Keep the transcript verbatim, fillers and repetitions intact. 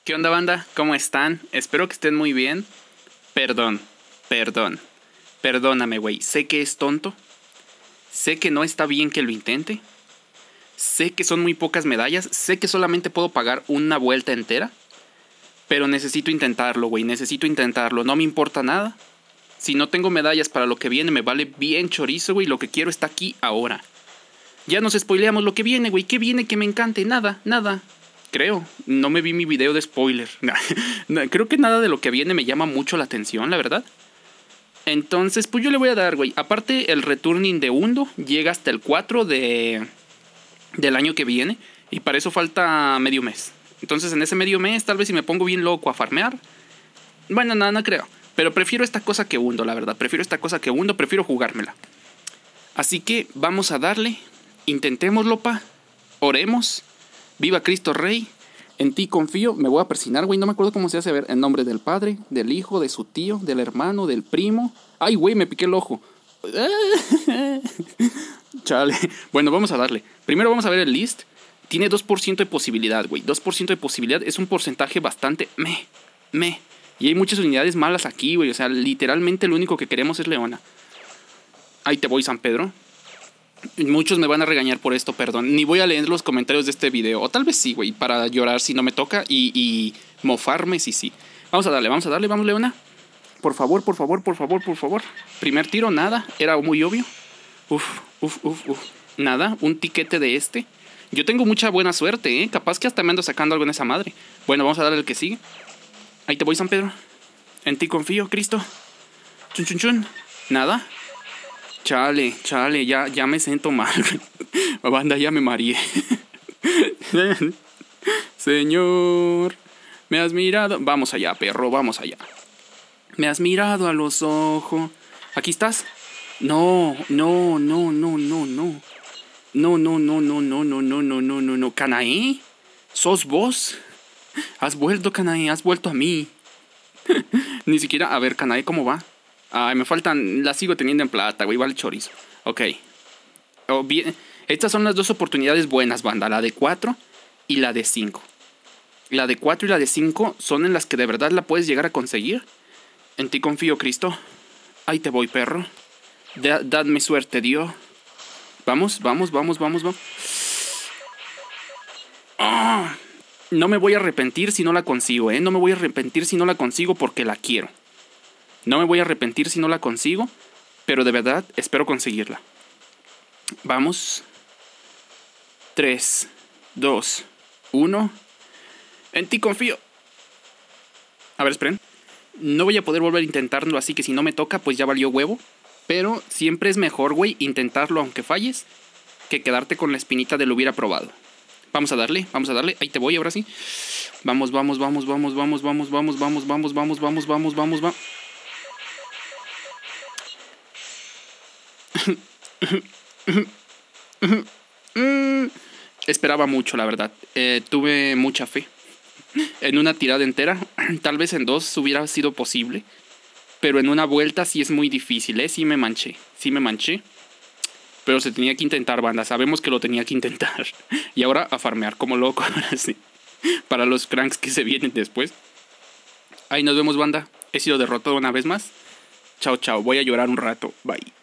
¿Qué onda, banda? ¿Cómo están? Espero que estén muy bien. Perdón, perdón. Perdóname, güey. Sé que es tonto. Sé que no está bien que lo intente. Sé que son muy pocas medallas. Sé que solamente puedo pagar una vuelta entera. Pero necesito intentarlo, güey. Necesito intentarlo. No me importa nada. Si no tengo medallas para lo que viene, me vale bien chorizo, güey. Lo que quiero está aquí ahora. Ya nos spoileamos lo que viene, güey. ¿Qué viene que me encante? Nada, nada. Creo. No me vi mi video de spoiler. Creo que nada de lo que viene me llama mucho la atención, la verdad. Entonces, pues yo le voy a dar, güey. Aparte, el returning de Hundo llega hasta el cuatro de... del año que viene. Y para eso falta medio mes. Entonces, en ese medio mes, tal vez si me pongo bien loco a farmear. Bueno, nada, no, no creo. Pero prefiero esta cosa que Hundo, la verdad. Prefiero esta cosa que Hundo. Prefiero jugármela. Así que vamos a darle. Intentémoslo, pa. Oremos. Viva Cristo Rey. En ti confío. Me voy a persinar, güey. No me acuerdo cómo se hace. A ver, en nombre del Padre, del Hijo, de su tío, del hermano, del primo. Ay, güey, me piqué el ojo. Chale. Bueno, vamos a darle. Primero vamos a ver el list. Tiene dos por ciento de posibilidad, güey. dos por ciento de posibilidad es un porcentaje bastante me, me. Y hay muchas unidades malas aquí, güey. O sea, literalmente lo único que queremos es Leona. Ahí te voy, San Pedro. Muchos me van a regañar por esto, perdón. Ni voy a leer los comentarios de este video. O tal vez sí, güey, para llorar si no me toca. Y, y mofarme si sí. Vamos a darle, vamos a darle, vamos, Leona. Por favor, por favor, por favor, por favor. Primer tiro, nada. Era muy obvio. Uf, uf, uf, uf. Nada, un tiquete de este. Yo tengo mucha buena suerte, ¿eh? Capaz que hasta me ando sacando algo en esa madre. Bueno, vamos a darle el que sigue. Ahí te voy, San Pedro. En ti confío, Cristo. Chun, chun, chun. Nada. Chale, chale, ya, ya me siento mal. Banda, ya me mareé. Señor, me has mirado. Vamos allá, perro, vamos allá. Me has mirado a los ojos. ¿Aquí estás? No, no, no, no, no, no. No, no, no, no, no, no, no, no, no, no, no. ¿Canae? ¿Sos vos? Has vuelto, Canae, has vuelto a mí. Ni siquiera, a ver, Canae, ¿cómo va? Ay, me faltan, la sigo teniendo en plata, güey, va el chorizo. Ok. Oh, bien. Estas son las dos oportunidades buenas, banda. La de cuatro y la de cinco. La de cuatro y la de cinco son en las que de verdad la puedes llegar a conseguir. En ti confío, Cristo. Ahí te voy, perro. Da, dadme suerte, Dios. Vamos, vamos, vamos, vamos, vamos. Oh, no me voy a arrepentir si no la consigo, ¿eh? No me voy a arrepentir si no la consigo porque la quiero. No me voy a arrepentir si no la consigo, pero de verdad espero conseguirla. Vamos. tres, dos, uno. En ti confío. A ver, esperen. No voy a poder volver a intentarlo, así que si no me toca, pues ya valió huevo. Pero siempre es mejor, güey, intentarlo aunque falles, que quedarte con la espinita de lo hubiera probado. Vamos a darle, vamos a darle. Ahí te voy, ahora sí. Vamos, vamos, vamos, vamos, vamos, vamos, vamos, vamos, vamos, vamos, vamos, vamos, vamos, vamos. Esperaba mucho, la verdad. Eh, tuve mucha fe en una tirada entera. Tal vez en dos hubiera sido posible, pero en una vuelta sí es muy difícil, ¿eh? Sí me manché, sí me manché. Pero se tenía que intentar, banda. Sabemos que lo tenía que intentar. Y ahora a farmear como loco, ahora sí. Para los cranks que se vienen después. Ahí nos vemos, banda. He sido derrotado una vez más. Chao, chao. Voy a llorar un rato. Bye.